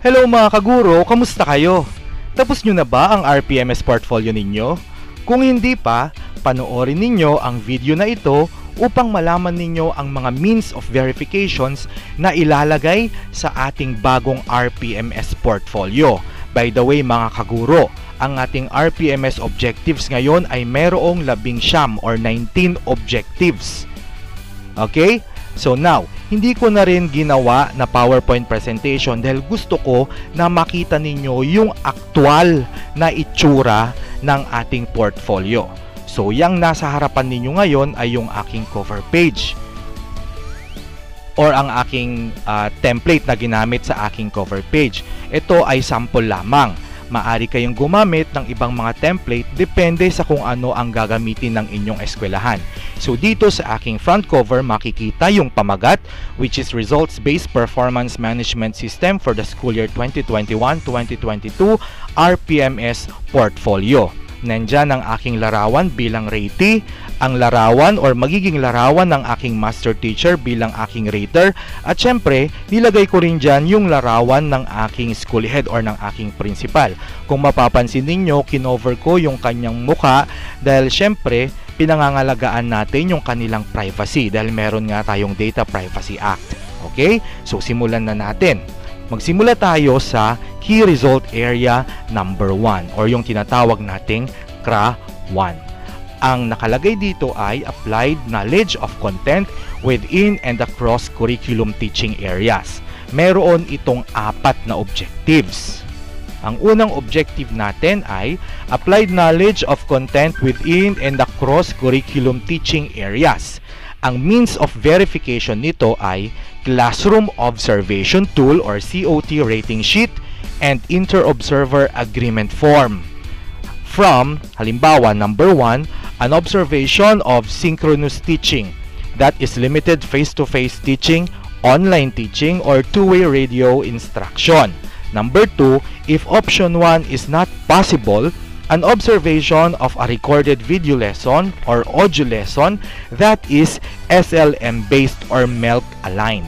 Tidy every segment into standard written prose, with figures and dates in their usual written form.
Hello mga kaguro, kamusta kayo? Tapos nyo na ba ang RPMS portfolio ninyo? Kung hindi pa, panoorin ninyo ang video na ito upang malaman ninyo ang mga means of verifications na ilalagay sa ating bagong RPMS portfolio. By the way mga kaguro, ang ating RPMS objectives ngayon ay merong 19 or 19 objectives. Okay? So now, hindi ko na rin ginawa na PowerPoint presentation dahil gusto ko na makita ninyo yung aktual na itsura ng ating portfolio. So, yung nasa harapan ninyo ngayon ay yung aking cover page or ang aking template na ginamit sa aking cover page. Ito ay sample lamang. Maari kayong gumamit ng ibang mga template depende sa kung ano ang gagamitin ng inyong eskwelahan. So dito sa aking front cover makikita yung pamagat, which is Results-Based Performance Management System for the School Year 2021-2022 RPMS Portfolio. Nandyan ang aking larawan bilang ratee, ang larawan or magiging larawan ng aking master teacher bilang aking rater, at syempre, nilagay ko rin dyan yung larawan ng aking school head or ng aking principal. Kung mapapansin ninyo, kinover ko yung kanyang mukha dahil syempre, pinangangalagaan natin yung kanilang privacy dahil meron nga tayong Data Privacy Act. Okay? So, simulan na natin. Magsimula tayo sa Key Result Area number 1 or yung tinatawag nating CRA 1. Ang nakalagay dito ay Applied Knowledge of Content within and across curriculum teaching areas. Meron itong 4 na objectives. Ang unang objective natin ay Applied Knowledge of Content within and across curriculum teaching areas. Ang means of verification nito ay Classroom Observation Tool or COT rating sheet and Inter-Observer Agreement Form. From, halimbawa, number 1, an observation of synchronous teaching, that is limited face-to-face teaching, online teaching, or two-way radio instruction. Number 2, if option 1 is not possible, an observation of a recorded video lesson or audio lesson that is SLM-based or MELC-aligned.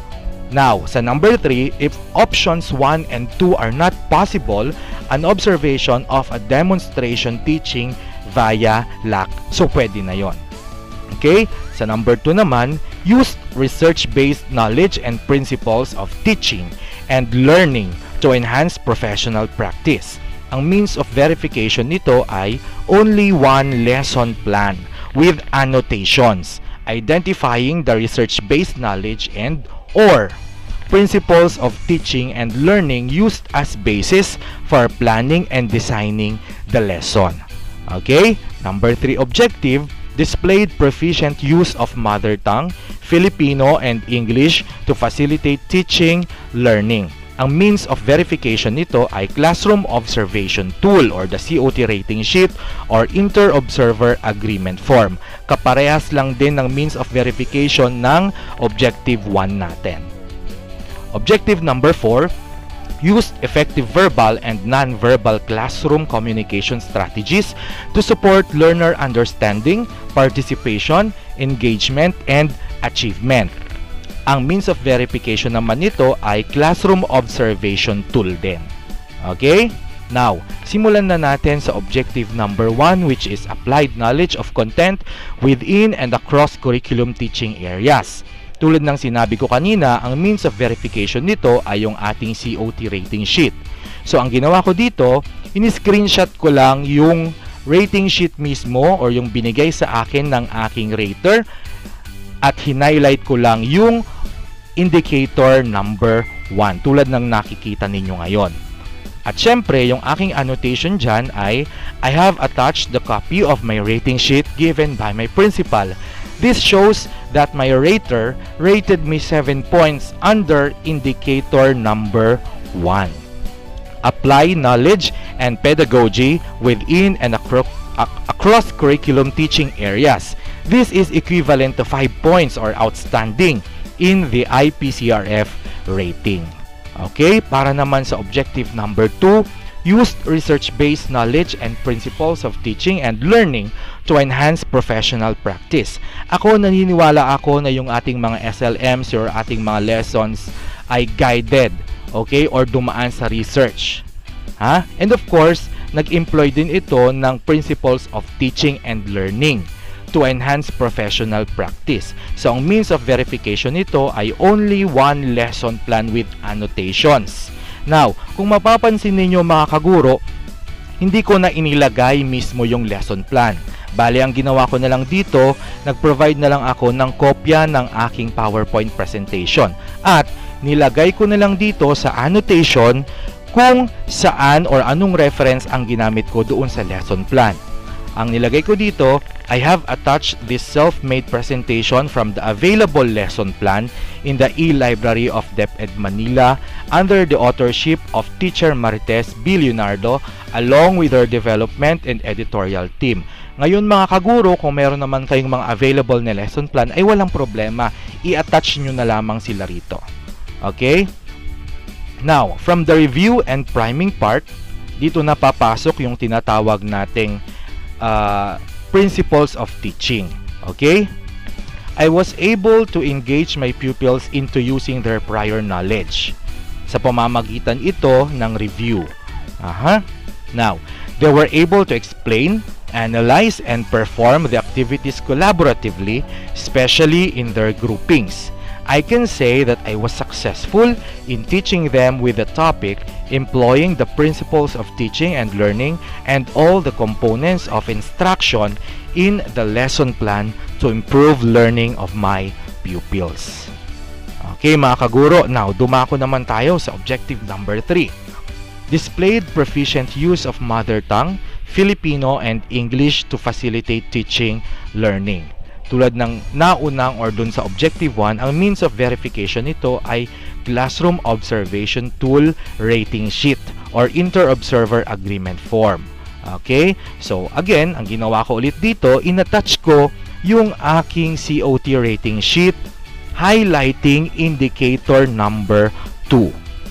Now, sa number 3, if options 1 and 2 are not possible, an observation of a demonstration teaching via LAC. So, pwede na yon. Okay? Sa number 2 naman, use research-based knowledge and principles of teaching and learning to enhance professional practice. Ang means of verification nito ay only one lesson plan with annotations, identifying the research-based knowledge and or principles of teaching and learning used as basis for planning and designing the lesson. Okay? Number 3 objective, displayed proficient use of mother tongue, Filipino, and English to facilitate teaching, learning. Ang means of verification nito ay Classroom Observation Tool or the COT rating sheet or Inter-Observer Agreement Form. Kaparehas lang din ng means of verification ng Objective 1 natin. Objective number 4, used effective verbal and non-verbal classroom communication strategies to support learner understanding, participation, engagement, and achievement. Ang means of verification naman nito ay Classroom Observation Tool din. Okay? Now, simulan na natin sa objective number 1, which is applied knowledge of content within and across curriculum teaching areas. Tulad ng sinabi ko kanina, ang means of verification nito ay yung ating COT rating sheet. So, ang ginawa ko dito, in-screenshot ko lang yung rating sheet mismo or yung binigay sa akin ng aking rater at hinighlight ko lang yung indicator number 1 tulad ng nakikita ninyo ngayon. At syempre, yung aking annotation dyan ay I have attached the copy of my rating sheet given by my principal. This shows that my rater rated me 7 points under indicator number 1. Apply knowledge and pedagogy within and across curriculum teaching areas. This is equivalent to 5 points or outstanding in the IPCRF rating. Okay, para naman sa objective number 2, used research-based knowledge and principles of teaching and learning to enhance professional practice. Naniniwala ako na yung ating mga SLMs or ating mga lessons ay guided okay, or dumaan sa research. And of course, nag-employ din ito ng principles of teaching and learning to enhance professional practice. So, ang means of verification nito ay only one lesson plan with annotations. Now, kung mapapansin ninyo mga kaguro, hindi ko na inilagay mismo yung lesson plan. Bali, ang ginawa ko na lang dito, nag-provide na lang ako ng kopya ng aking PowerPoint presentation. At nilagay ko na lang dito sa annotation kung saan or anong reference ang ginamit ko doon sa lesson plan. Ang nilagay ko dito, I have attached this self-made presentation from the available lesson plan in the e-library of DepEd Manila under the authorship of Teacher Marites B. Leonardo along with her development and editorial team. Ngayon mga kaguro, kung meron naman kayong mga available na lesson plan ay walang problema, i-attach nyo na lamang sila rito. Okay? Now, from the review and priming part, dito na papasok yung tinatawag nating principles of teaching. Okay? I was able to engage my pupils into using their prior knowledge sa pamamagitan ito ng review. Now, they were able to explain, analyze, and perform the activities collaboratively, especially in their groupings. I can say that I was successful in teaching them with the topic, employing the principles of teaching and learning and all the components of instruction in the lesson plan to improve learning of my pupils. Okay mga kaguro, now dumako naman tayo sa objective number 3. Displayed proficient use of mother tongue, Filipino, and English to facilitate teaching learning. Tulad ng naunang or dun sa objective 1, ang means of verification nito ay classroom observation tool rating sheet or inter-observer agreement form. Okay? So, again, ang ginawa ko ulit dito, inattach ko yung aking COT rating sheet highlighting indicator number 2.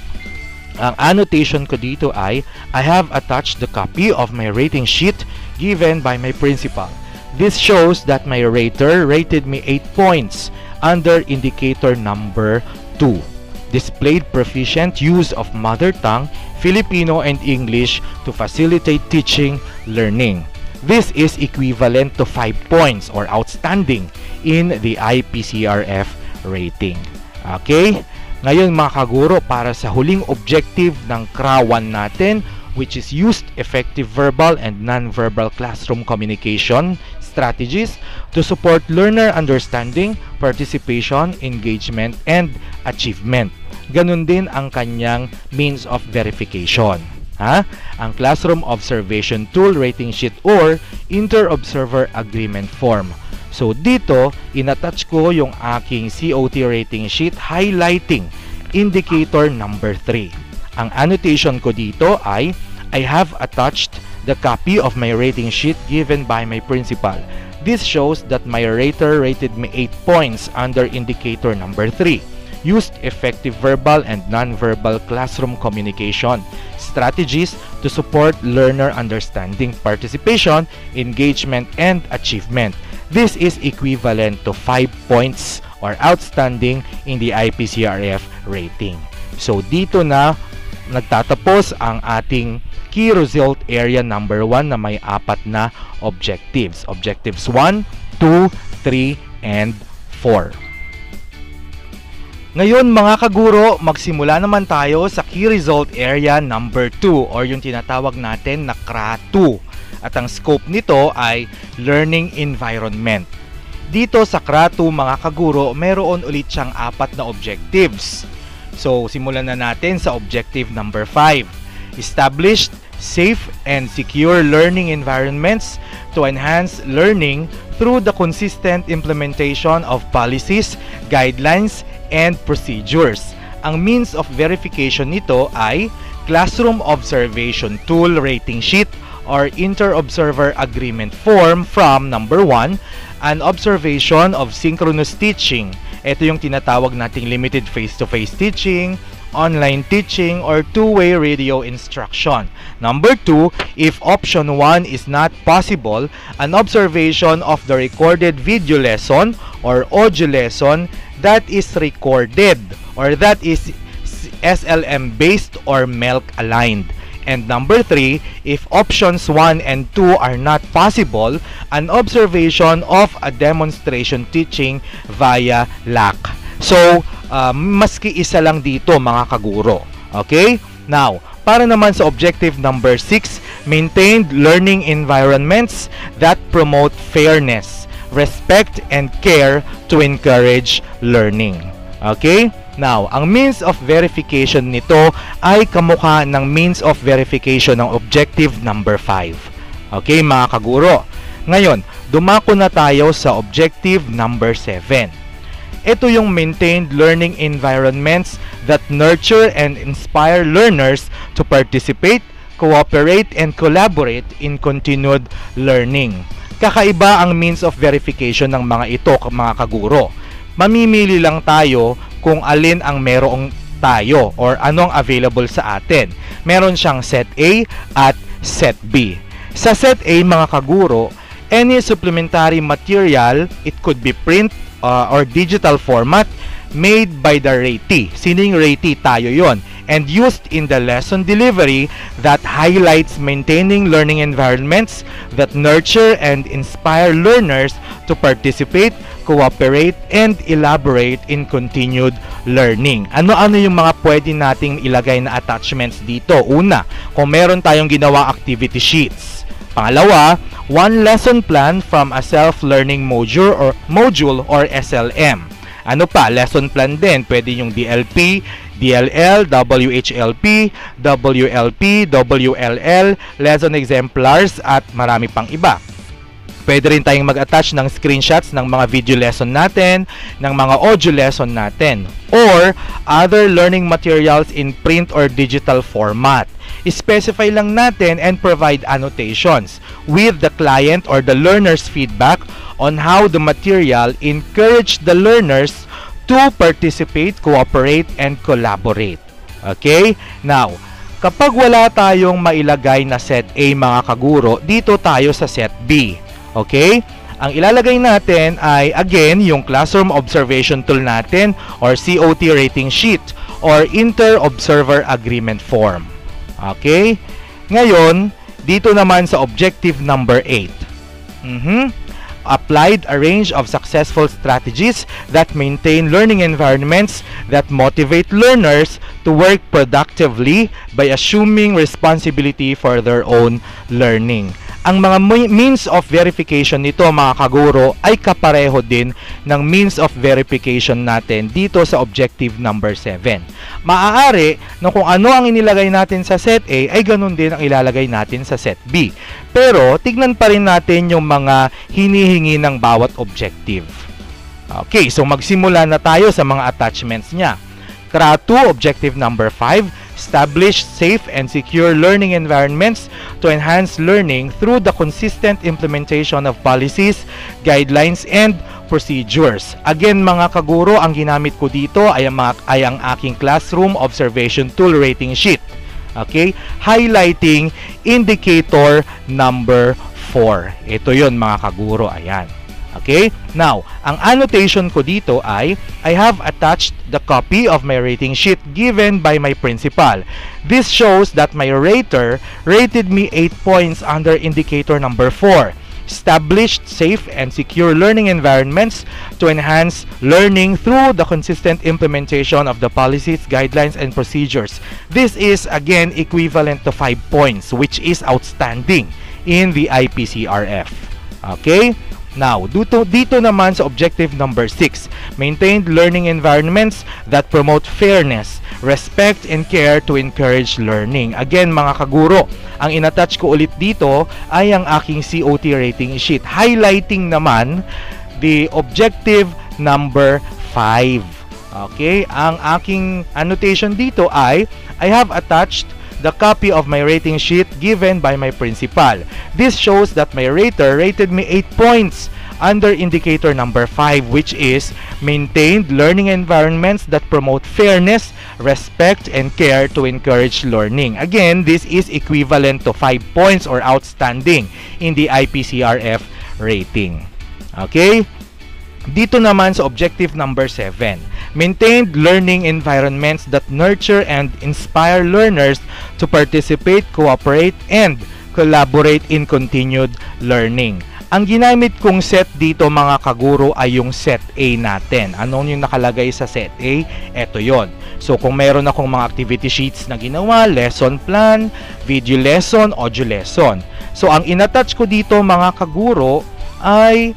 Ang annotation ko dito ay, I have attached the copy of my rating sheet given by my principal. This shows that my rater rated me 8 points under indicator number 2. Displayed proficient use of mother tongue, Filipino, and English to facilitate teaching learning. This is equivalent to 5 points or outstanding in the IPCRF rating. Okay? Ngayon mga kaguro, para sa huling objective ng CRA1 natin, which is used effective verbal and non-verbal classroom communication strategies to support learner understanding, participation, engagement, and achievement. Ganun din ang kanyang means of verification. Ang Classroom Observation Tool Rating Sheet or Inter-Observer Agreement Form. So dito, inattach ko yung aking COT rating sheet highlighting indicator number 3. Ang annotation ko dito ay, I have attached the copy of my rating sheet given by my principal. This shows that my rater rated me 8 points under indicator number 3. Used effective verbal and non-verbal classroom communication strategies to support learner understanding, participation, engagement, and achievement. This is equivalent to 5 points or outstanding in the IPCRF rating. So dito na nagtatapos ang ating key result area number 1 na may 4 na objectives. Objectives 1, 2, 3, and 4. Ngayon mga kaguro, magsimula naman tayo sa key result area number 2 or yung tinatawag natin na CRA2. At ang scope nito ay learning environment. Dito sa CRA2 mga kaguro, meron ulit siyang 4 na objectives. So simulan na natin sa objective number 5. Established safe and secure learning environments to enhance learning through the consistent implementation of policies, guidelines, and procedures. Ang means of verification nito ay Classroom Observation Tool Rating Sheet or Inter-Observer Agreement Form from number 1, an observation of synchronous teaching. Ito yung tinatawag nating limited face-to-face teaching, online teaching, or two-way radio instruction. Number 2, if option 1 is not possible, an observation of the recorded video lesson or audio lesson that is recorded or that is is SLM based or MELC aligned. And number 3, if options 1 and 2 are not possible, an observation of a demonstration teaching via LAC. So, maski isa lang dito mga kaguro. Okay? Now, para naman sa objective number 6, maintained learning environments that promote fairness, respect, and care to encourage learning. Okay? Now, ang means of verification nito ay kamukha ng means of verification ng objective number 5. Okay, mga kaguro. Ngayon, dumako na tayo sa objective number 7. Ito yung maintained learning environments that nurture and inspire learners to participate, cooperate, and collaborate in continued learning. Kakaiba ang means of verification ng mga ito, mga kaguro. Mamimili lang tayo kung alin ang merong tayo or anong available sa atin. Meron siyang set A at set B. Sa set A, mga kaguro, any supplementary material, it could be print or digital format made by the ratee. Sino yung ratee? Tayo yon. And used in the lesson delivery that highlights maintaining learning environments that nurture and inspire learners to participate, cooperate, and elaborate in continued learning. Ano-ano yung mga pwede nating ilagay na attachments dito? Una, kung meron tayong ginawa activity sheets. Pangalawa, one lesson plan from a self-learning module or SLM. Ano pa? Lesson plan din. Pwede yung DLP, DLL, WHLP, WLP, WLL, lesson exemplars, at marami pang iba. Pwede rin tayong mag-attach ng screenshots ng mga video lesson natin, ng mga audio lesson natin, or other learning materials in print or digital format. I-specify lang natin and provide annotations with the client or the learner's feedback on how the material encouraged the learners to participate, cooperate, and collaborate. Okay? Now, kapag wala tayong mailagay na set A, mga kaguro, dito tayo sa set B. Okay? Ang ilalagay natin ay, again, yung classroom observation tool natin or COT rating sheet or inter-observer agreement form. Okay? Ngayon, dito naman sa objective number 8. Applied a range of successful strategies that maintain learning environments that motivate learners to work productively by assuming responsibility for their own learning. Ang mga means of verification nito, mga kaguro, ay kapareho din ng means of verification natin dito sa objective number 7. Maaari na kung ano ang inilagay natin sa set A ay ganun din ang ilalagay natin sa set B. Pero tignan pa rin natin yung mga hinihingi ng bawat objective. Okay, so magsimula na tayo sa mga attachments niya. CRA2, objective number 5, establish safe and secure learning environments to enhance learning through the consistent implementation of policies, guidelines, and procedures. Again, mga kaguro, ang ginamit ko dito ay ang aking classroom observation tool rating sheet. Okay? Highlighting indicator number 4. Ito yon, mga kaguro. Ayan. Okay? Now, ang annotation ko dito ay, I have attached the copy of my rating sheet given by my principal. This shows that my rater rated me 8 points under indicator number 4. Established safe and secure learning environments to enhance learning through the consistent implementation of the policies, guidelines, and procedures. This is, again, equivalent to 5 points, which is outstanding in the IPCRF. Okay? Now, dito naman sa objective number 6, maintained learning environments that promote fairness, respect, and care to encourage learning. Again, mga kaguro, ang inattach ko ulit dito ay ang aking COT rating sheet, highlighting naman the objective number 5. Okay, ang aking annotation dito ay, I have attached the copy of my rating sheet given by my principal. This shows that my rater rated me 8 points under indicator number 5, which is maintained learning environments that promote fairness, respect, and care to encourage learning. Again, this is equivalent to 5 points or outstanding in the IPCRF rating. Okay? Dito naman sa objective number 7, Maintained learning environments that nurture and inspire learners to participate, cooperate, and collaborate in continued learning. Ang ginamit kong set dito mga kaguro ay yung set A natin. Ano yung nakalagay sa set A? Ito yon. So kung meron akong mga activity sheets na ginawa, lesson plan, video lesson, audio lesson. So ang inattach ko dito mga kaguro ay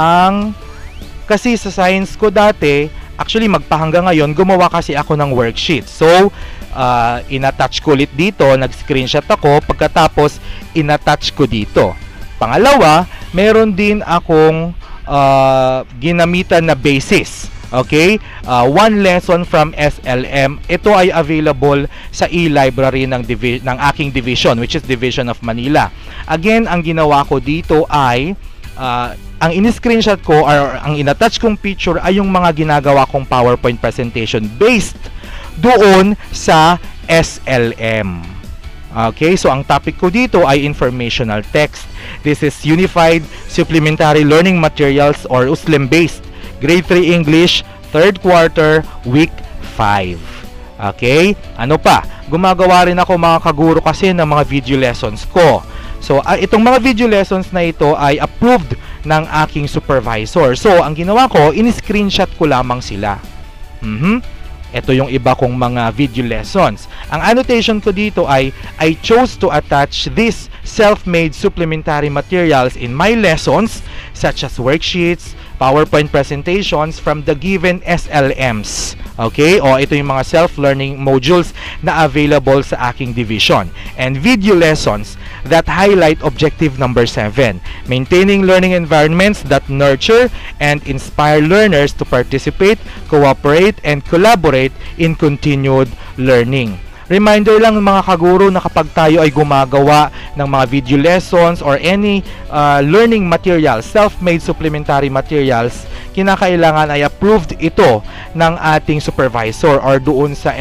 kasi sa science ko dati, actually magpahanggang ngayon, gumawa kasi ako ng worksheet. So inattach ko ulit dito, nag-screenshot ako, pagkatapos inattach ko dito. Pangalawa, meron din akong ginamitan na basis. Okay? One lesson from SLM. Ito ay available sa e-library ng aking division, which is Division of Manila. Again, ang ginawa ko dito ay ang in-screenshot ko or ang inattach kong picture ay yung mga ginagawa kong PowerPoint presentation based doon sa SLM. Okay, so ang topic ko dito ay informational text. This is Unified Supplementary Learning Materials or USLEM based. Grade 3 English, 3rd quarter, week 5. Okay, ano pa? Gumagawa rin ako mga kaguro kasi ng mga video lessons ko. So, itong mga video lessons na ito ay approved ng aking supervisor. So, ang ginawa ko, in-screenshot ko lamang sila. Ito yung iba kong mga video lessons. Ang annotation ko dito ay, I chose to attach these self-made supplementary materials in my lessons such as worksheets, PowerPoint presentations from the given SLMs. Okay? O ito yung mga self-learning modules na available sa aking division. And video lessons that highlight objective number 7, maintaining learning environments that nurture and inspire learners to participate, cooperate, and collaborate in continued learning. Reminder lang mga kaguro na kapag tayo ay gumagawa ng mga video lessons or any learning materials, self-made supplementary materials, kinakailangan ay approved ito ng ating supervisor or doon sa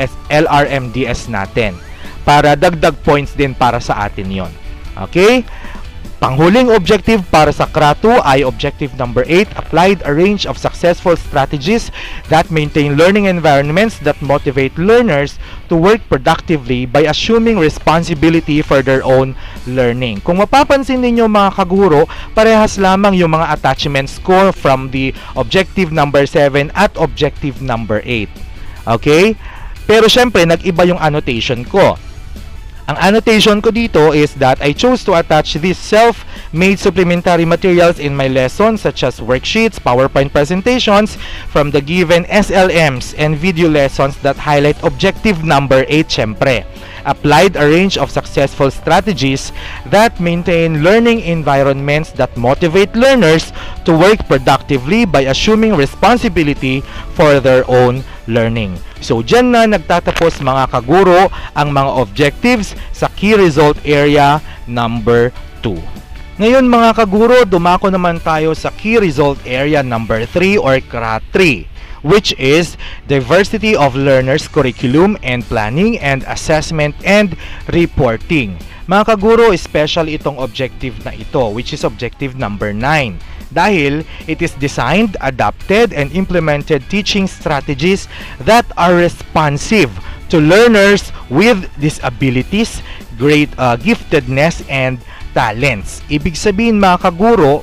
LRMDS natin para dagdag points din para sa atin yon. Okay? Panghuling objective para sa CRA2 ay objective number 8, applied a range of successful strategies that maintain learning environments that motivate learners to work productively by assuming responsibility for their own learning. Kung mapapansin ninyo mga kaguro, parehas lamang yung mga attachments ko from the objective number 7 at objective number 8. Okay? Pero syempre, nag-iba yung annotation ko. Ang annotation ko dito is that I chose to attach these self-made supplementary materials in my lessons such as worksheets, PowerPoint presentations from the given SLMs and video lessons that highlight objective number 8 syempre. Applied a range of successful strategies that maintain learning environments that motivate learners to work productively by assuming responsibility for their own learning. So, dyan na nagtatapos mga kaguro ang mga objectives sa key result area number 2. Ngayon mga kaguro, dumako naman tayo sa key result area number 3 or CRA3, which is Diversity of Learners Curriculum and Planning and Assessment and Reporting. Mga kaguro, special itong objective na ito, which is objective number 9. Dahil it is designed, adapted, and implemented teaching strategies that are responsive to learners with disabilities, great giftedness, and talents. Ibig sabihin mga kaguro,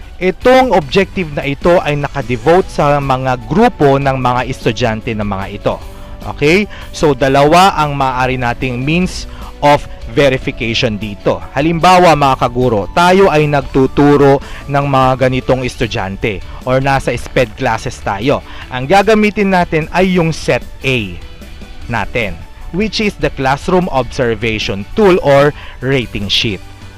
itong objective na ito ay nakadevote sa mga grupo ng mga estudyante ng mga ito. Okay? So, dalawa ang maaari nating means of verification dito. Halimbawa mga kaguro, tayo ay nagtuturo ng mga ganitong estudyante or nasa SPED classes tayo. Ang gagamitin natin ay yung set A natin, which is the Classroom Observation Tool or Rating Sheet.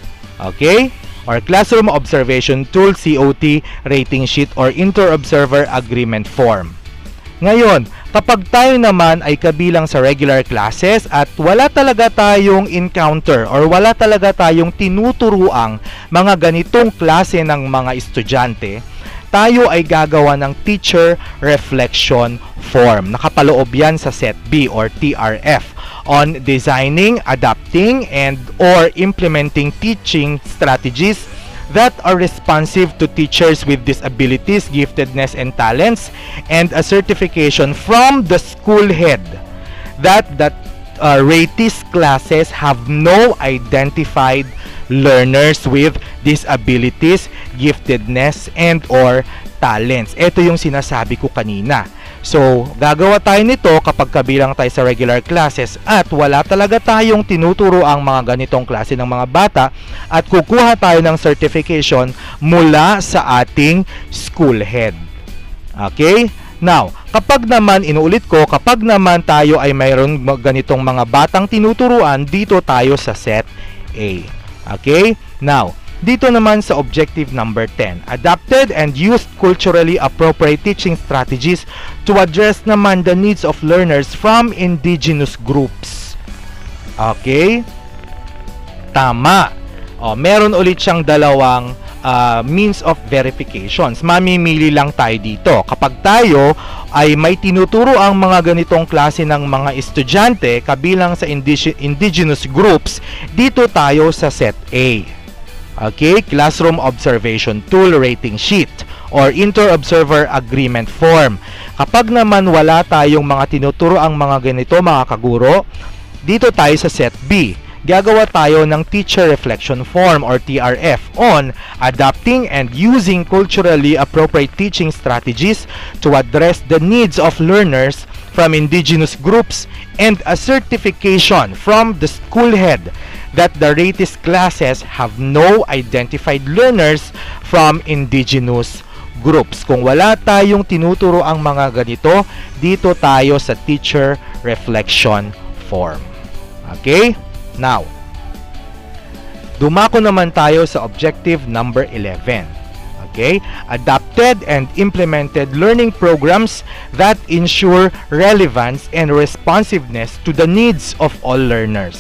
Okay? Or Classroom Observation Tool COT Rating Sheet or Inter-Observer Agreement Form. Ngayon, kapag tayo naman ay kabilang sa regular classes at wala talaga tayong encounter or wala talaga tayong tinuturuang mga ganitong klase ng mga estudyante, tayo ay gagawa ng Teacher Reflection Form. Nakapaloob yan sa Set B or TRF on designing, adapting, and or implementing teaching strategies that are responsive to teachers with disabilities, giftedness, and talents, and a certification from the school head that RATIS classes have no identified learners with disabilities, giftedness, and or talents. Ito yung sinasabi ko kanina. So, gagawa tayo nito kapag kabilang tayo sa regular classes at wala talaga tayong tinuturo ang mga ganitong klase ng mga bata at kukuha tayo ng certification mula sa ating school head. Okay? Now, kapag naman, inuulit ko, kapag naman tayo ay mayroon ganitong mga batang tinuturuan, dito tayo sa set A. Okay? Now, dito naman sa objective number 10, adapted and used culturally appropriate teaching strategies to address naman the needs of learners from indigenous groups. Okay? Tama. Meron ulit siyang dalawang means of verifications. Mamimili lang tayo dito. Kapag tayo ay may tinuturo ang mga ganitong klase ng mga estudyante kabilang sa indigenous groups, dito tayo sa set A. Okay, Classroom Observation Tool Rating Sheet or Inter-Observer Agreement Form. Kapag naman wala tayong mga tinuturo ang mga ganito mga kaguro, dito tayo sa set B. Gagawa tayo ng Teacher Reflection Form or TRF on adapting and using culturally appropriate teaching strategies to address the needs of learners from indigenous groups and a certification from the school head that the RATIS classes have no identified learners from indigenous groups. Kung wala tayong tinuturo ang mga ganito, dito tayo sa Teacher Reflection Form. Okay? Now, dumako naman tayo sa objective number 11. Okay? Adapted and implemented learning programs that ensure relevance and responsiveness to the needs of all learners.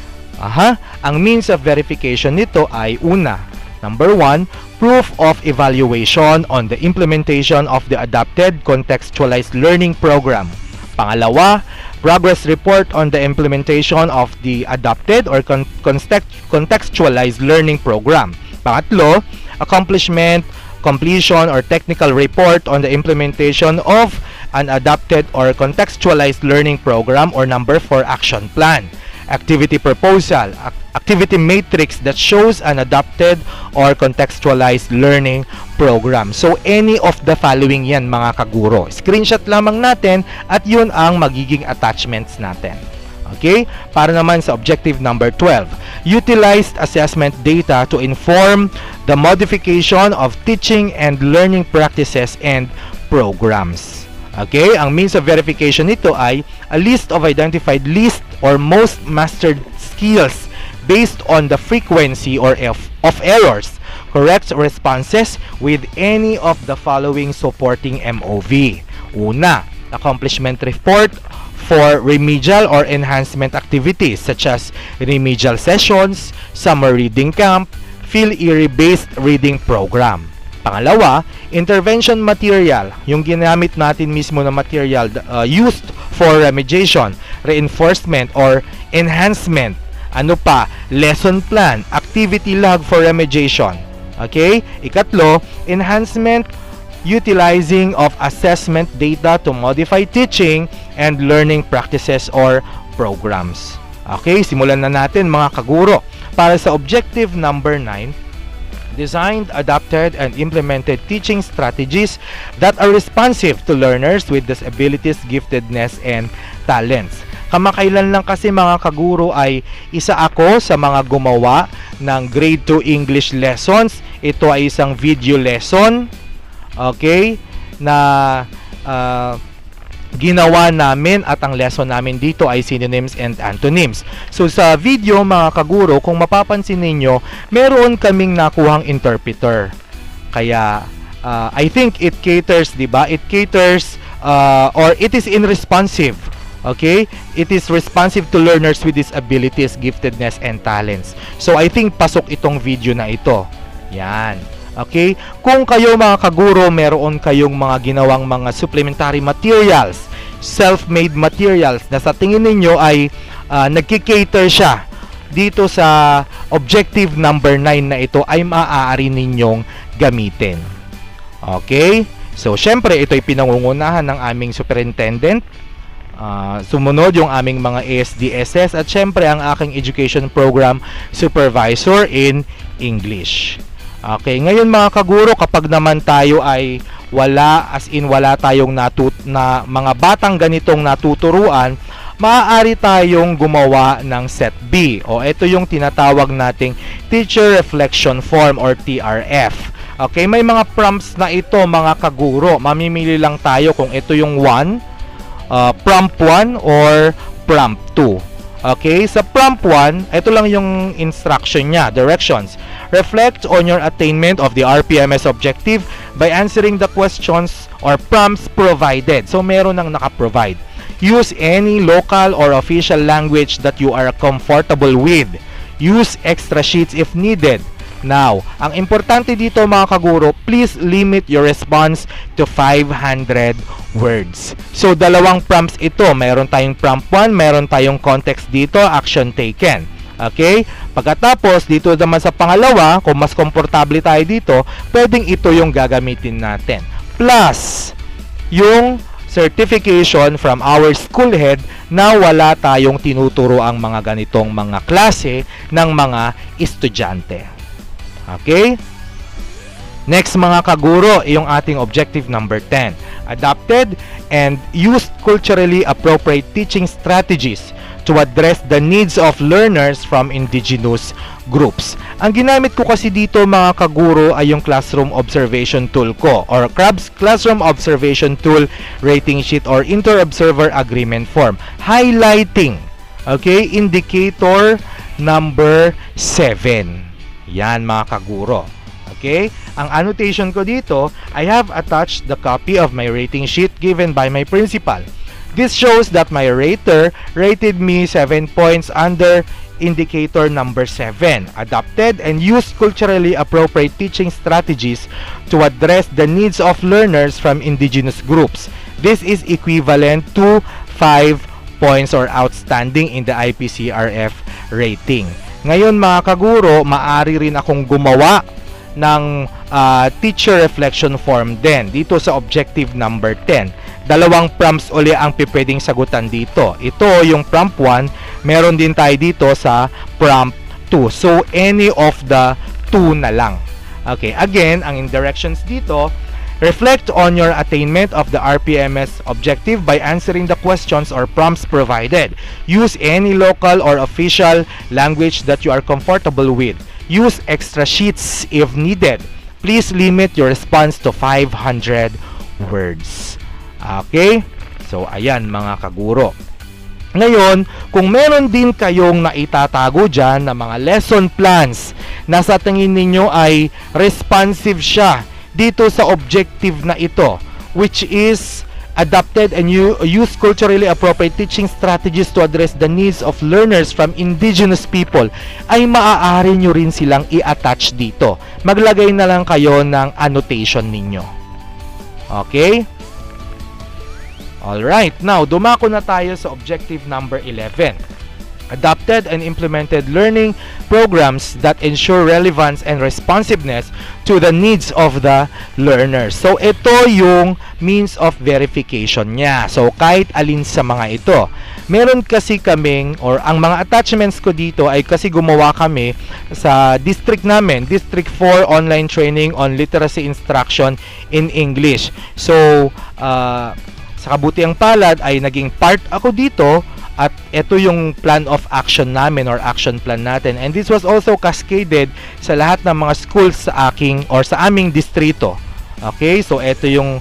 Ang means of verification nito ay una, number 1, proof of evaluation on the implementation of the adapted contextualized learning program. Pangalawa, progress report on the implementation of the adapted or contextualized learning program. Pangatlo, accomplishment, completion, or technical report on the implementation of an adapted or contextualized learning program, or number 4, action plan. Activity proposal, activity matrix that shows an adapted or contextualized learning program. So, any of the following yan mga kaguro. Screenshot lamang natin at yun ang magiging attachments natin. Okay? Para naman sa objective number 12, utilized assessment data to inform the modification of teaching and learning practices and programs. Okay? Ang means of verification nito ay a list of identified least or most mastered skills based on the frequency or of errors. Correct responses with any of the following supporting MOV. Una, accomplishment report for remedial or enhancement activities such as remedial sessions, summer reading camp, PhilErie-based reading program. Pangalawa, intervention material, yung ginamit natin mismo na material used for remediation, reinforcement, or enhancement. Ano pa? Lesson plan, activity log for remediation. Okay? Ikatlo, enhancement utilizing of assessment data to modify teaching and learning practices or programs. Okay, simulan na natin mga kaguro. Para sa objective number 9, designed, adapted, and implemented teaching strategies that are responsive to learners with disabilities, giftedness, and talents. Kamakailan lang kasi mga kaguro ay isa ako sa mga gumawa ng grade 2 English lessons. Ito ay isang video lesson, okay, na ginawa namin at ang lesson namin dito ay synonyms and antonyms. So sa video mga kaguro, kung mapapansin ninyo, meron kaming nakuhang interpreter. Kaya I think it caters, 'di ba? It caters or it is in responsive. Okay? It is responsive to learners with disabilities, giftedness, and talents. So I think pasok itong video na ito. Yan. Okay? Kung kayo mga kaguro, meron kayong mga ginawang mga supplementary materials, self-made materials na sa tingin ninyo ay nagki-cater siya dito sa objective number 9 na ito ay maaari ninyong gamitin. Okay? So, syempre, ito ay pinangungunahan ng aming superintendent. Sumunod yung aming mga ASDSS at syempre ang aking education program supervisor in English. Okay, ngayon mga kaguro, kapag naman tayo ay wala tayong na mga batang ganitong natuturuan, maaari tayong gumawa ng set B o ito yung tinatawag nating teacher reflection form or TRF. Okay, may mga prompts na ito mga kaguro. Mamimili lang tayo kung ito yung 1, prompt 1 or prompt 2. Okay, sa prompt 1, ito lang yung instruction niya, directions. Reflect on your attainment of the RPMS objective by answering the questions or prompts provided. So, meron nang naka-provide. Use any local or official language that you are comfortable with. Use extra sheets if needed. Now, ang importante dito mga kaguro, please limit your response to 500 words. So, dalawang prompts ito. Meron tayong prompt 1, meron tayong context dito, action taken. Okay? Pagkatapos, dito naman sa pangalawa, kung mas komportable tayo dito, pwedeng ito yung gagamitin natin. Plus, yung certification from our school head na wala tayong tinuturo ang mga ganitong mga klase ng mga estudyante. Okay? Next mga kaguro, yung ating objective number 10. Adopted and used culturally appropriate teaching strategies to address the needs of learners from indigenous groups. Ang ginamit ko kasi dito mga kaguro ay yung classroom observation tool ko or CRABS classroom observation tool rating sheet or inter-observer agreement form. Highlighting, okay, indicator number 7. Yan mga kaguro. Okay? Ang annotation ko dito, I have attached the copy of my rating sheet given by my principal. This shows that my rater rated me 7 points under indicator number 7. Adopted and used culturally appropriate teaching strategies to address the needs of learners from indigenous groups. This is equivalent to 5 points or outstanding in the IPCRF rating. Ngayon mga kaguro, maaari rin akong gumawa ng teacher reflection form din dito sa objective number 10. Dalawang prompts uli ang pipwedeng sagutan dito. Ito yung prompt 1, meron din tayo dito sa prompt 2. So any of the 2 na lang. Okay, again, ang directions dito, reflect on your attainment of the RPMS objective by answering the questions or prompts provided. Use any local or official language that you are comfortable with. Use extra sheets if needed. Please limit your response to 500 words. Okay? So, ayan mga kaguro. Ngayon, kung meron din kayong naitatago dyan na mga lesson plans na sa tingin ninyo ay responsive siya dito sa objective na ito, which is adopted and use culturally appropriate teaching strategies to address the needs of learners from indigenous people, ay maaari nyo rin silang i-attach dito. Maglagay na lang kayo ng annotation ninyo. Okay? Alright, now dumako na tayo sa objective number 11. Adopted and implemented learning programs that ensure relevance and responsiveness to the needs of the learner. So, ito yung means of verification niya. So, kahit alin sa mga ito. Meron kasi kaming, or ang mga attachments ko dito ay kasi gumawa kami sa district namin, District 4 Online Training on Literacy Instruction in English. So, sa kabutiang palad ay naging part ako dito. At ito yung plan of action namin or action plan natin. And this was also cascaded sa lahat ng mga schools sa aking or sa aming distrito. Okay? So, ito yung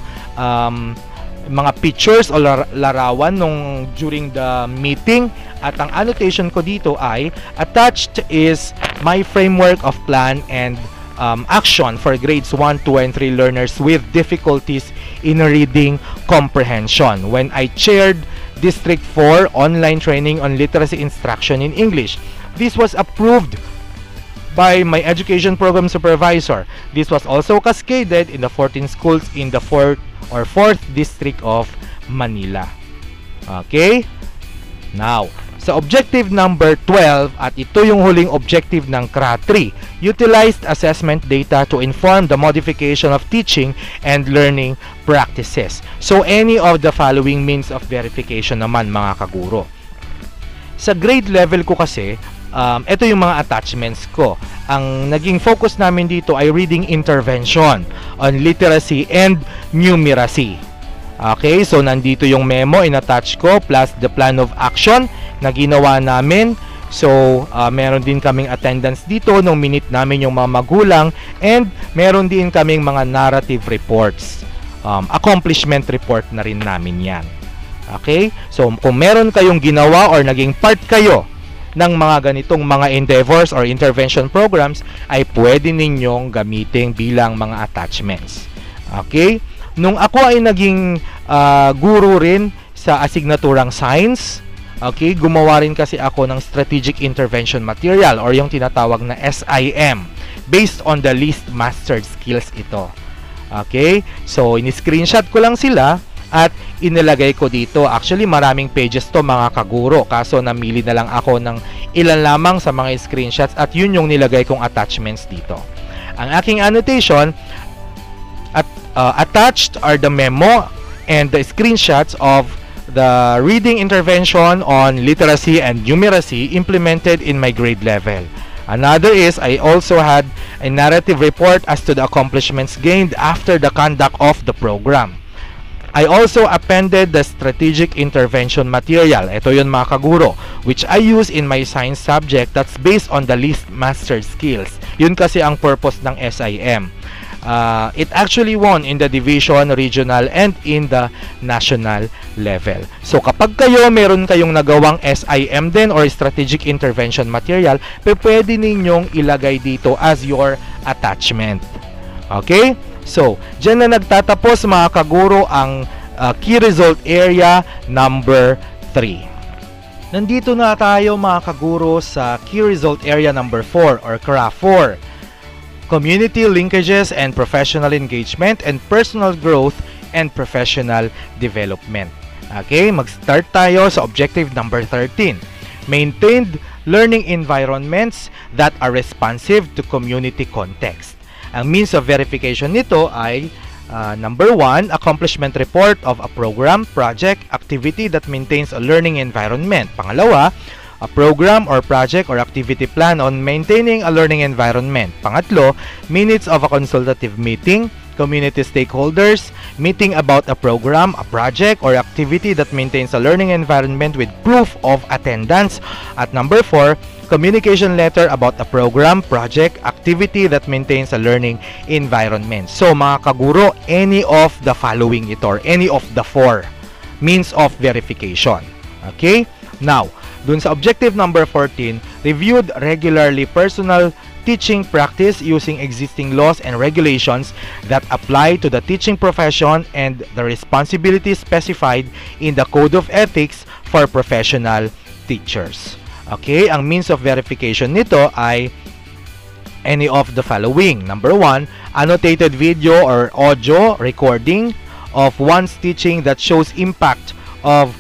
mga pictures o larawan nung during the meeting. At ang annotation ko dito ay attached is my framework of plan and action for grades 1, 2, and 3 learners with difficulties in reading comprehension when I chaired District 4 Online Training on Literacy Instruction in English. This was approved by my education program supervisor. This was also cascaded in the 14 schools in the 4th District of Manila. Okay? Now, Sa objective number 12, at ito yung huling objective ng CRA 3, utilized assessment data to inform the modification of teaching and learning practices. So any of the following means of verification naman mga kaguro. Sa grade level ko kasi, ito yung mga attachments ko. Ang naging focus namin dito ay reading intervention on literacy and numeracy. Okay, so nandito yung memo in-attach ko plus the plan of action na ginawa namin. So, meron din kaming attendance dito nung minute namin yung mga magulang, and meron din kaming mga narrative reports. Accomplishment report na rin namin yan. Okay? So, kung meron kayong ginawa or naging part kayo ng mga ganitong mga endeavors or intervention programs, ay pwede ninyong gamitin bilang mga attachments. Okay? Nung ako ay naging guru rin sa asignaturang science, okay, gumawa rin kasi ako ng strategic intervention material or yung tinatawag na SIM based on the least mastered skills ito. Okay? So, in-screenshot ko lang sila at inilagay ko dito. Actually, maraming pages to mga kaguro, kaso namili na lang ako ng ilan lamang sa mga screenshots at yun yung nilagay kong attachments dito. Ang aking annotation, attached are the memo and the screenshots of the reading intervention on literacy and numeracy implemented in my grade level. Another is I also had a narrative report as to the accomplishments gained after the conduct of the program. I also appended the strategic intervention material. Ito yun mga kaguro, which I use in my science subject that's based on the least mastered skills. Yun kasi ang purpose ng SIM. It actually won in the division, regional, and in the national level. So kapag kayo meron kayong nagawang SIM din or strategic intervention material, pwede ninyong ilagay dito as your attachment. Okay? So, dyan na nagtatapos mga kaguro ang key result area number 3. Nandito na tayo mga kaguro sa key result area number 4 or CRA 4. Community linkages and professional engagement and personal growth and professional development. Okay, mag-start tayo sa objective number 13. Maintained learning environments that are responsive to community context. Ang means of verification nito ay number 1, accomplishment report of a program, project, activity that maintains a learning environment. Pangalawa, a program or project or activity plan on maintaining a learning environment. Pangatlo, minutes of a consultative meeting, community stakeholders, meeting about a program, a project, or activity that maintains a learning environment with proof of attendance. At number 4, communication letter about a program, project, activity that maintains a learning environment. So mga kaguro, any of the following ito or any of the 4 means of verification. Okay? Now, dun sa objective number 14, reviewed regularly personal teaching practice using existing laws and regulations that apply to the teaching profession and the responsibilities specified in the Code of Ethics for professional teachers. Okay, ang means of verification nito ay any of the following. Number 1, annotated video or audio recording of one's teaching that shows impact of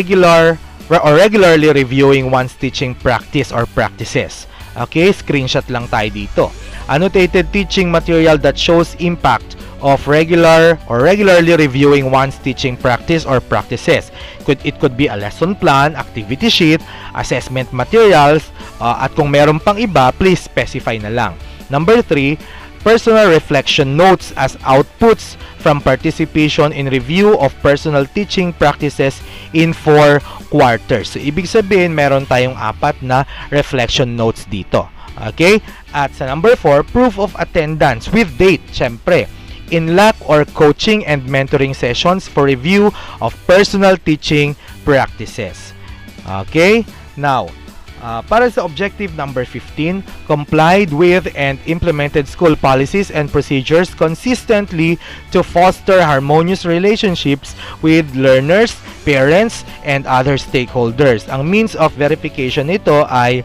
regularly reviewing one's teaching practice or practices. Okay, screenshot lang tayo dito. Annotated teaching material that shows impact of regularly reviewing one's teaching practice or practices. It could be a lesson plan, activity sheet, assessment materials, at kung meron pang iba, please specify na lang. Number 3, personal reflection notes as outputs from participation in review of personal teaching practices in 4 quarters. So, ibig sabihin, meron tayong 4 na reflection notes dito. Okay? At sa number 4, proof of attendance with date, syempre, in LAC or coaching and mentoring sessions for review of personal teaching practices. Okay? Now, para sa objective number 15, complied with and implemented school policies and procedures consistently to foster harmonious relationships with learners, parents, and other stakeholders. Ang means of verification nito ay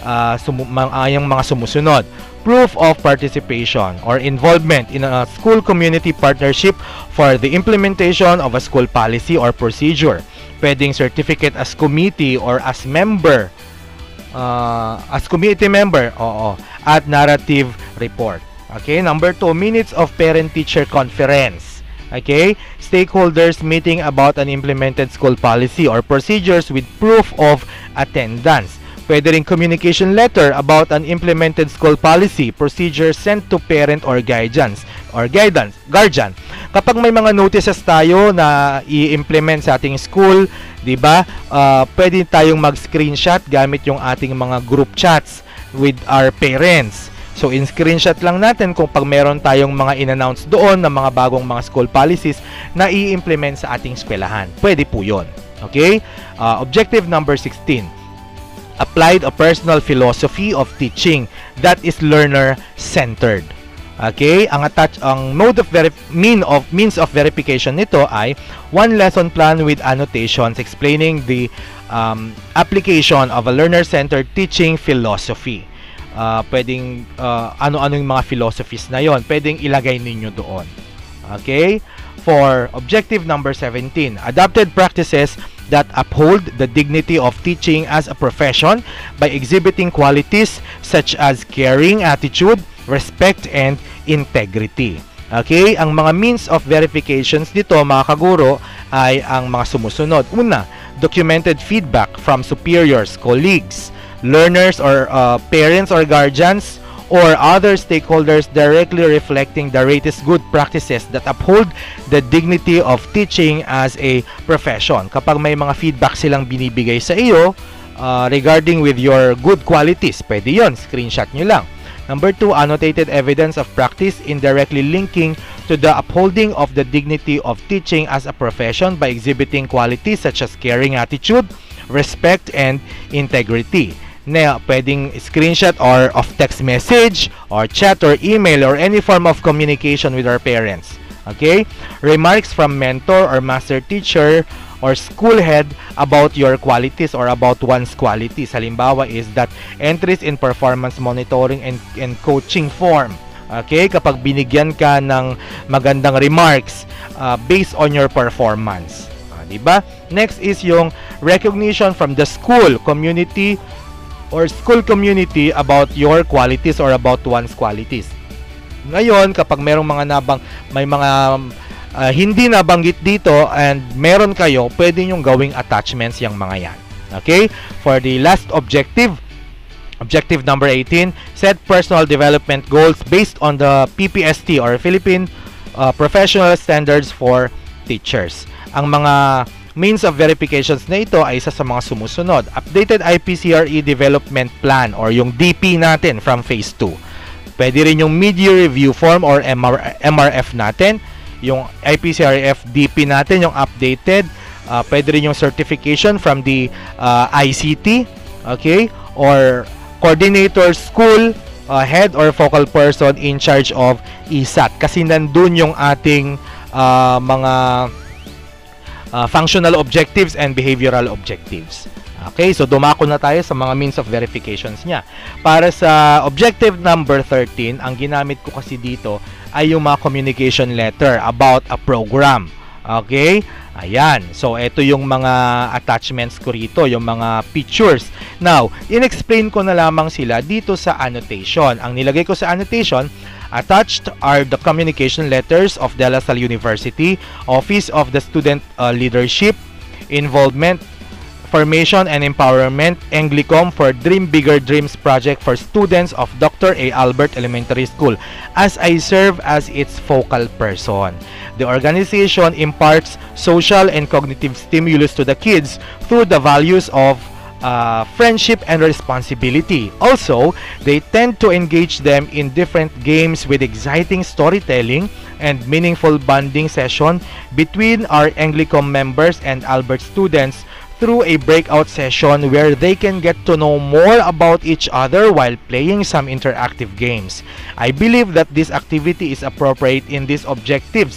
yung mga sumusunod. Proof of participation or involvement in a school community partnership for the implementation of a school policy or procedure. pwedeng certificate as committee or as member, as committee member, at narrative report. Okay, number 2, minutes of parent-teacher conference. Okay, stakeholders meeting about an implemented school policy or procedures with proof of attendance. Pwede rin communication letter about an implemented school policy, procedure sent to parent or guardian. Kapag may mga notices tayo na i-implement sa ating school, 'di ba? Pwede tayong mag-screenshot gamit yung ating mga group chats with our parents. So in-screenshot lang natin kung pag meron tayong mga in-announce doon na mga bagong mga school policies na i-implement sa ating eskwelahan. Pwede po 'yon. Okay? Objective number 16. Applied a personal philosophy of teaching that is learner-centered. Okay? Ang mode of means of verification nito ay one lesson plan with annotations explaining the application of a learner-centered teaching philosophy. Pwedeng ano-ano yung mga philosophies na yon, pwedeng ilagay ninyo doon. Okay? For objective number 17, adopted practices that uphold the dignity of teaching as a profession by exhibiting qualities such as caring attitude, respect, and integrity. Okay? Ang mga means of verifications dito, mga kaguro, ay ang mga sumusunod. Una, documented feedback from superiors, colleagues, learners or parents or guardians, or other stakeholders directly reflecting the latest good practices that uphold the dignity of teaching as a profession. Kapag may mga feedback silang binibigay sa iyo regarding with your good qualities, pwede yon, screenshot nyo lang. Number 2, annotated evidence of practice indirectly linking to the upholding of the dignity of teaching as a profession by exhibiting qualities such as caring attitude, respect, and integrity. Na pwedeng screenshot or of text message or chat or email or any form of communication with our parents. Okay? Remarks from mentor or master teacher or school head about your qualities or about one's qualities. Halimbawa is that entries in performance monitoring and coaching form. Okay? Kapag binigyan ka ng magandang remarks based on your performance. Diba? Next is yung recognition from the school community or school community about your qualities or about one's qualities. Ngayon, kapag merong mga may mga hindi nabanggit dito and meron kayo, pwede nyong gawing attachments yung mga yan. Okay? For the last objective, objective number 18, set personal development goals based on the PPST or Philippine Professional Standards for Teachers. Ang mga means of verifications na ito ay isa sa mga sumusunod. Updated IPCRE Development Plan or yung DP natin from Phase 2. Pwede rin yung mid-year review form or MRF natin. Yung IPCRF DP natin, yung updated. Pwede rin yung certification from the ICT. Okay? Or coordinator school, head or focal person in charge of ISAT. Kasi nandun yung ating mga functional objectives and behavioral objectives. Okay, so dumako na tayo sa mga means of verifications niya. Para sa objective number 13, ang ginamit ko kasi dito ay yung mga communication letter about a program. Okay? Ayan. So, ito yung mga attachments ko rito, yung mga pictures. Now, in-explain ko na lamang sila dito sa annotation. Ang nilagay ko sa annotation, attached are the communication letters of De La Salle University, Office of the Student Leadership, Involvement, Formation and Empowerment, Anglicom for Dream Bigger Dreams project for students of Dr. A. Albert Elementary School, as I serve as its focal person. The organization imparts social and cognitive stimulus to the kids through the values of friendship and responsibility. Also, they tend to engage them in different games with exciting storytelling and meaningful bonding session between our Anglicom members and Albert students through a breakout session where they can get to know more about each other while playing some interactive games. I believe that this activity is appropriate in these objective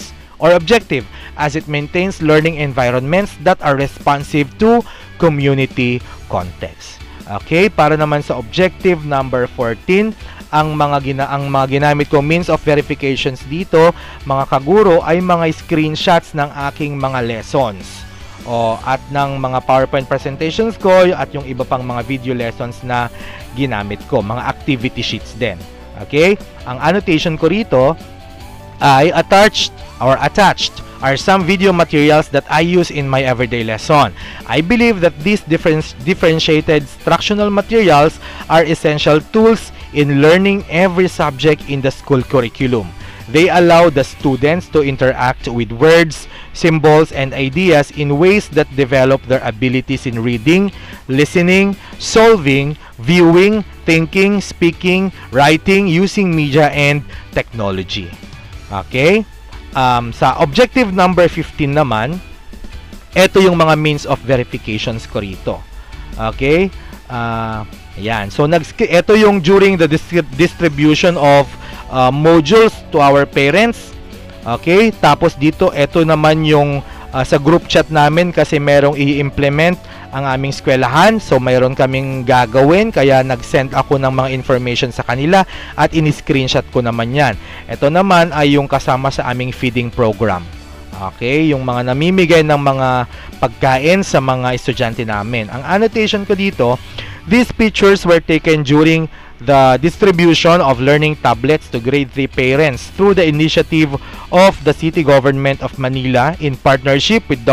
as it maintains learning environments that are responsive to community context. Okay, para naman sa objective number 14, ang mga ginamit ko means of verifications dito, mga kaguro, ay mga screenshots ng aking mga lessons. at ng mga PowerPoint presentations ko at yung iba pang mga video lessons na ginamit ko, mga activity sheets din. Okay? Ang annotation ko rito ay attached are some video materials that I use in my everyday lesson. I believe that these differentiated instructional materials are essential tools in learning every subject in the school curriculum. They allow the students to interact with words, symbols, and ideas in ways that develop their abilities in reading, listening, solving, viewing, thinking, speaking, writing, using media, and technology. Okay? Sa objective number 15 naman, ito yung mga means of verifications ko rito. Okay? Ayan. So, ito yung during the distribution of modules to our parents. Okay? Tapos dito, ito naman yung sa group chat namin kasi merong i-implement ang aming eskwelahan. So, mayroon kaming gagawin. Kaya nag-send ako ng mga information sa kanila at in-screenshot ko naman yan. Ito naman ay yung kasama sa aming feeding program. Okay? Yung mga namimigay ng mga pagkain sa mga estudyante namin. Ang annotation ko dito, these pictures were taken during the distribution of learning tablets to grade 3 parents through the initiative of the City Government of Manila in partnership with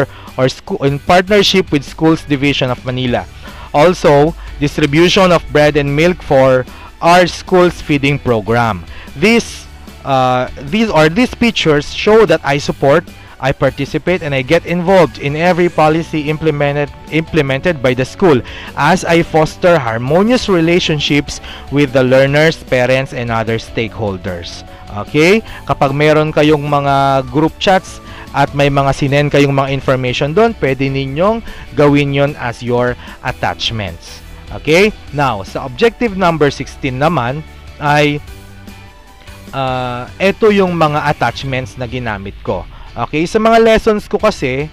Schools Division of Manila. Also, distribution of bread and milk for our school's feeding program. These pictures show that I support, I participate, and I get involved in every policy implemented by the school as I foster harmonious relationships with the learners, parents, and other stakeholders. Okay? Kapag meron kayong mga group chats at may mga sinend kayong mga information doon, pwede ninyong gawin yon as your attachments. Okay? Now, sa objective number 16 naman ay ito yung mga attachments na ginamit ko. Okay, sa mga lessons ko kasi,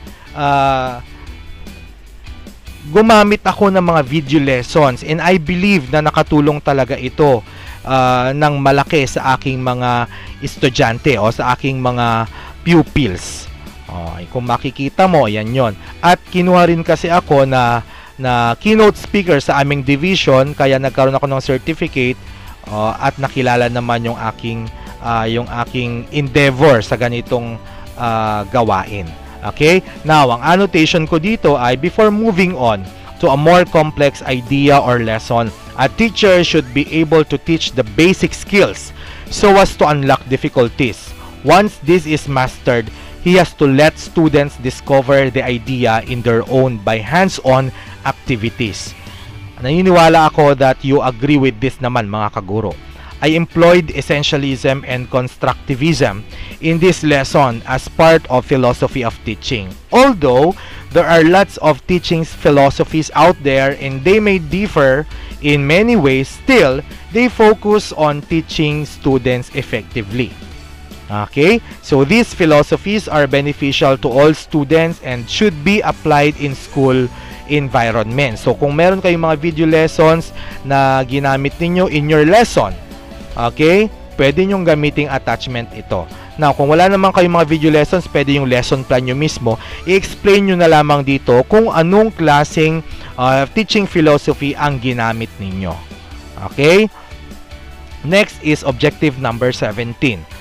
gumamit ako ng mga video lessons and I believe na nakatulong talaga ito ng malaki sa aking mga estudyante o sa aking mga pupils. Kung makikita mo, yan yon. At kinuha rin kasi ako na keynote speaker sa aming division, kaya nagkaroon ako ng certificate at nakilala naman yung aking endeavor sa ganitong gawain. Okay? Now, ang annotation ko dito ay before moving on to a more complex idea or lesson, a teacher should be able to teach the basic skills so as to unlock difficulties. Once this is mastered, he has to let students discover the idea in their own by hands-on activities. Naniniwala ako that you agree with this naman, mga kaguro. I employed essentialism and constructivism in this lesson as part of philosophy of teaching. Although there are lots of teaching philosophies out there and they may differ in many ways, still they focus on teaching students effectively. Okay? So these philosophies are beneficial to all students and should be applied in school environment. So kung meron kayong mga video lessons na ginamit ninyo in your lesson, okay, pwede nyong gamiting attachment ito. Now, kung wala naman kayong mga video lessons, pwede yung lesson plan nyo mismo. I-explain nyo na lamang dito kung anong klaseng teaching philosophy ang ginamit ninyo. Okay? Next is objective number 17.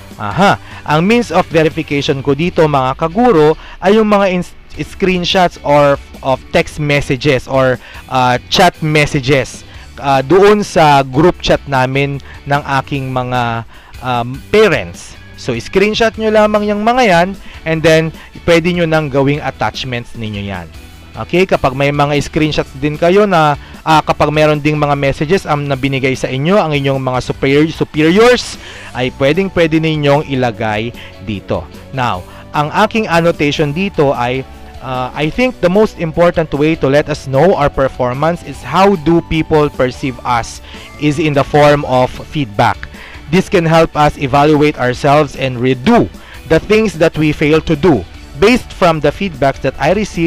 Ang means of verification ko dito, mga kaguro, ay yung mga screenshots or of text messages or chat messages doon sa group chat namin ng aking mga parents. So, screenshot nyo lamang yung mga yan and then pwede nyo nang gawing attachments ninyo yan. Okay? Kapag may mga screenshots din kayo na kapag meron ding mga messages na binigay sa inyo ang inyong mga superiors, ay pwede ninyong ilagay dito. Now, ang aking annotation dito ay I think the most important way to let us know our performance is how do people perceive us is in the form of feedback. This can help us evaluate ourselves and redo the things that we fail to do based from the feedbacks that I received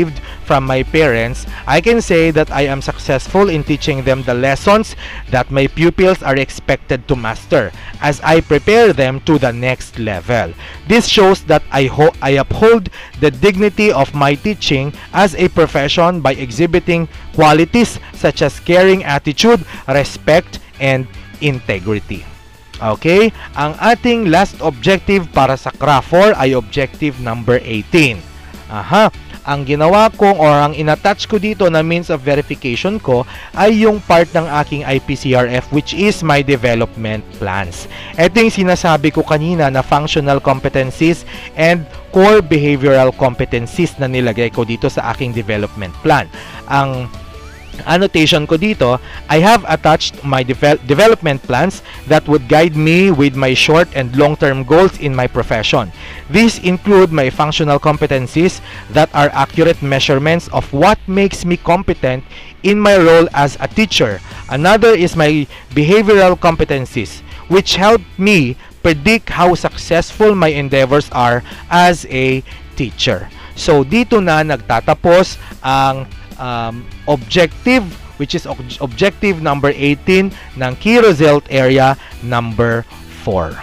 from my parents, I can say that I am successful in teaching them the lessons that my pupils are expected to master as I prepare them to the next level. This shows that I uphold the dignity of my teaching as a profession by exhibiting qualities such as caring attitude, respect, and integrity. Okay, ang ating last objective para sa craft 4 ay objective number 18. Ang ginawa ko or ang inattach ko dito na means of verification ko ay yung part ng aking IPCRF, which is my development plans. Ito yung sinasabi ko kanina na functional competencies and core behavioral competencies na nilagay ko dito sa aking development plan. Ang annotation ko dito, I have attached my development plans that would guide me with my short and long-term goals in my profession. These include my functional competencies that are accurate measurements of what makes me competent in my role as a teacher. Another is my behavioral competencies, which help me predict how successful my endeavors are as a teacher. So dito na nagtatapos ang objective, which is objective number 18 ng key result area number 4.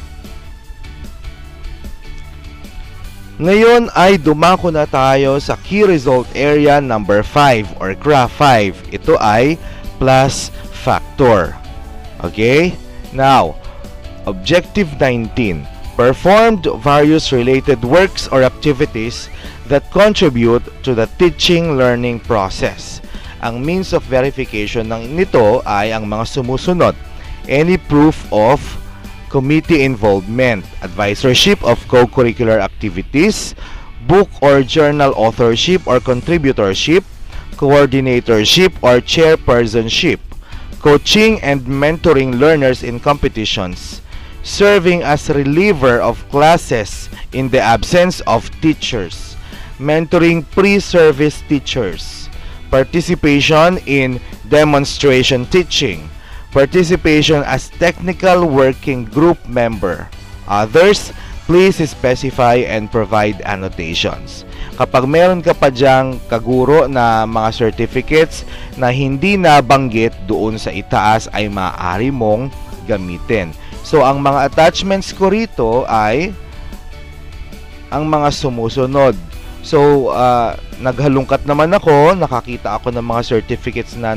Ngayon ay dumako na tayo sa key result area number 5 or graph 5. Ito ay plus factor. Okay? Now, objective 19. Performed various related works or activities that contribute to the teaching-learning process. Ang means of verification ng nito ay ang mga sumusunod. Any proof of committee involvement, advisorship of co-curricular activities, book or journal authorship or contributorship, coordinatorship or chairpersonship, coaching and mentoring learners in competitions, serving as reliever of classes in the absence of teachers, mentoring pre-service teachers, participation in demonstration teaching, participation as technical working group member. Others, please specify and provide annotations. Kapag meron ka pa dyang kaguro na mga certificates na hindi nabanggit doon sa itaas ay maaari mong gamitin. So, ang mga attachments ko rito ay ang mga sumusunod. So, naghalungkat naman ako, nakakita ako ng mga certificates na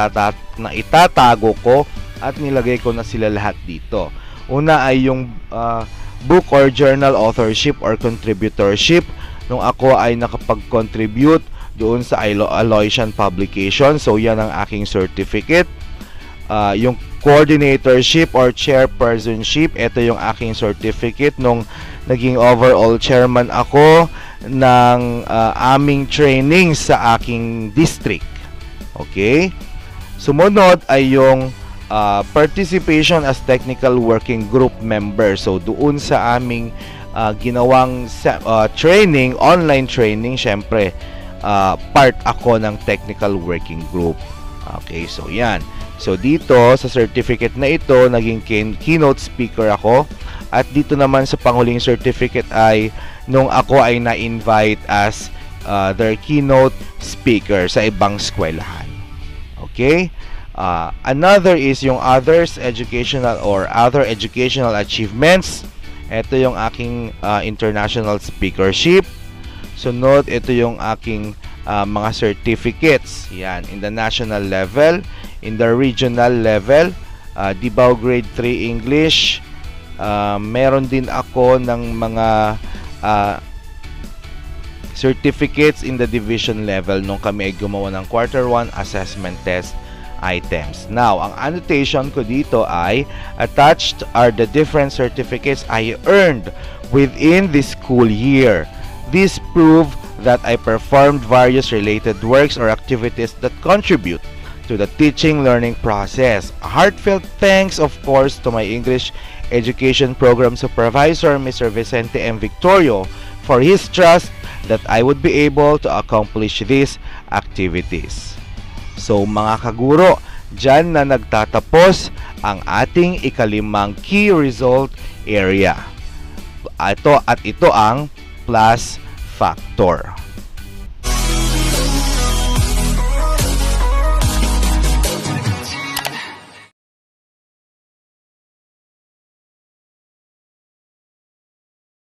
itatago ko at nilagay ko na sila lahat dito. Una ay yung book or journal authorship or contributorship nung ako ay nakapag-contribute doon sa Aloysian publication. So, yan ang aking certificate. Yung coordinatorship or chairpersonship, ito yung aking certificate nung naging overall chairman ako ng aming training sa aking district. Okay? Sumunod ay yung participation as technical working group member. So, doon sa aming ginawang training, online training, syempre, part ako ng technical working group. Okay, so yan. So, dito sa certificate na ito, naging keynote speaker ako. At dito naman sa panghuling certificate ay nung ako ay na-invite as their keynote speaker sa ibang eskwelahan. Okay? Another is yung others educational or other educational achievements. Ito yung aking international speakership. Sunod, ito yung aking mga certificates. Yan, in the national level, in the regional level, Dibao Grade 3 English. Meron din ako ng mga certificates in the division level nung kami ay gumawa ng quarter 1 assessment test items. Now, ang annotation ko dito ay attached are the different certificates I earned within this school year. These prove that I performed various related works or activities that contribute to the teaching learning process. A heartfelt thanks, of course, to my English Education Program Supervisor, Mr. Vicente M. Victorio, for his trust that I would be able to accomplish these activities. So, mga kaguro, dyan na nagtatapos ang ating ikalimang key result area. Ito ang plus factor.